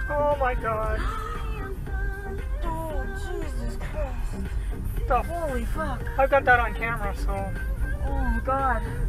Oh my god. Oh, Jesus Christ. The Holy fuck. I've got that on camera, so. Oh, God.